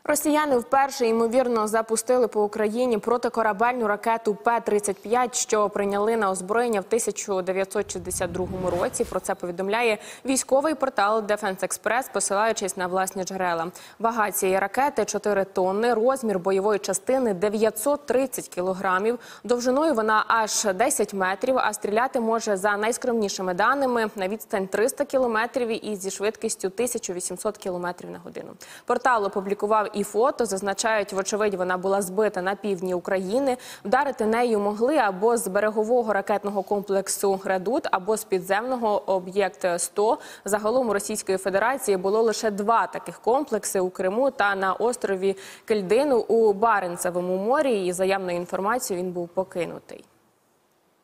Росіяни вперше, ймовірно, запустили по Україні протикорабельну ракету П-35, що прийняли на озброєння в 1962 році. Про це повідомляє військовий портал Defense Express, посилаючись на власні джерела. Вага цієї ракети – 4 тонни, розмір бойової частини – 930 кілограмів. Довжиною вона аж 10 метрів, а стріляти може, за найскромнішими даними, на відстань 300 кілометрів і зі швидкістю 1800 кілометрів на годину. Портал опублікував і фото. Зазначають, вочевидь, вона була збита на півдні України. Вдарити нею могли або з берегового ракетного комплексу «Редут», або з підземного «Об'єкт-100». Загалом у Російської Федерації було лише 2 таких комплекси – у Криму та на острові Кельдину у Баренцевому морі. І за явною інформацією, він був покинутий.